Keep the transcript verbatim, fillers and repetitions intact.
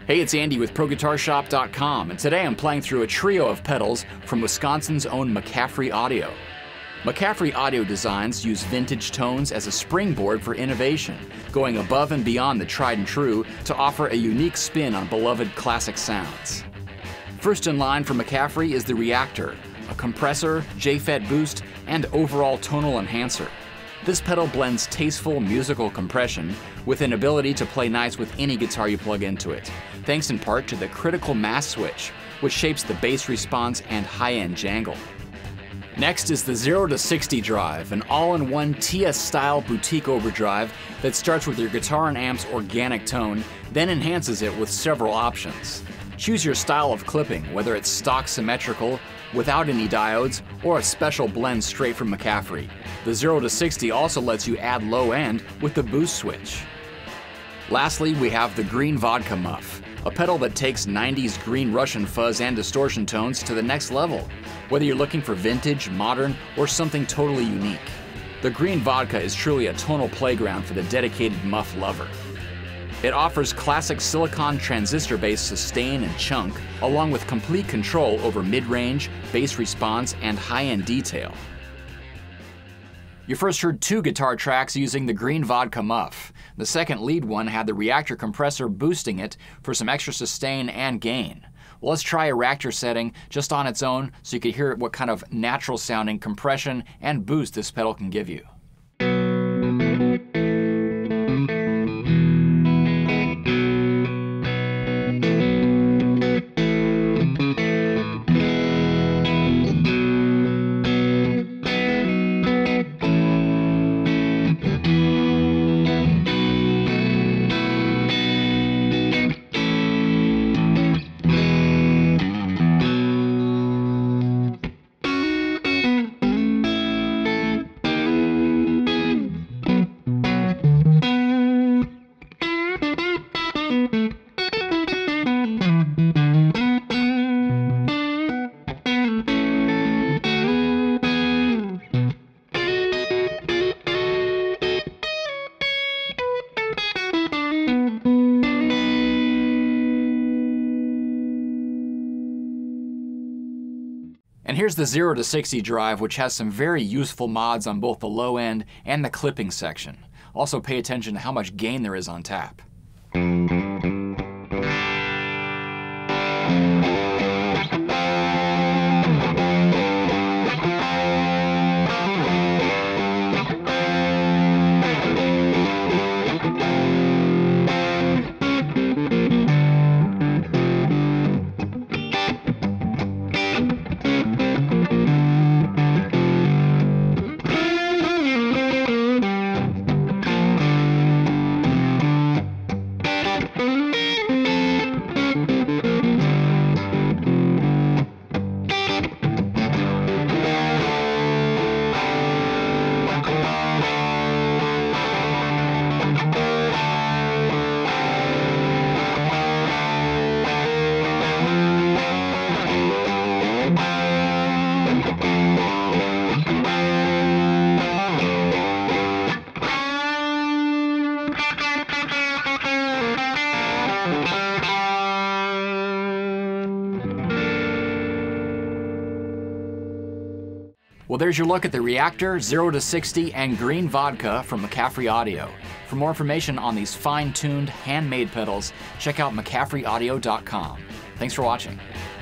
Hey, it's Andy with Pro Guitar Shop dot com, and today I'm playing through a trio of pedals from Wisconsin's own McCaffrey Audio. McCaffrey Audio designs use vintage tones as a springboard for innovation, going above and beyond the tried and true to offer a unique spin on beloved classic sounds. First in line for McCaffrey is the Reactor, a compressor, J FET boost, and overall tonal enhancer. This pedal blends tasteful musical compression with an ability to play nice with any guitar you plug into it, thanks in part to the critical mass switch, which shapes the bass response and high-end jangle. Next is the zero to sixty drive, an all-in-one T S-style boutique overdrive that starts with your guitar and amp's organic tone, then enhances it with several options. Choose your style of clipping, whether it's stock symmetrical, without any diodes, or a special blend straight from McCaffrey. The zero to sixty also lets you add low end with the boost switch. Lastly, we have the Green Vodka Muff, a pedal that takes nineties green Russian fuzz and distortion tones to the next level, whether you're looking for vintage, modern, or something totally unique. The Green Vodka is truly a tonal playground for the dedicated muff lover. It offers classic silicon transistor-based sustain and chunk, along with complete control over mid-range, bass response, and high-end detail. You first heard two guitar tracks using the Green Vodka Muff. The second lead one had the Reactor Compressor boosting it for some extra sustain and gain. Well, let's try a Reactor setting just on its own so you can hear what kind of natural sounding compression and boost this pedal can give you. And here's the zero to sixty drive, which has some very useful mods on both the low end and the clipping section. Also pay attention to how much gain there is on tap. Well, there's your look at the Reactor, zero to sixty, and Green Vodka from McCaffrey Audio. For more information on these fine-tuned, handmade pedals, check out McCaffrey Audio dot com. Thanks for watching.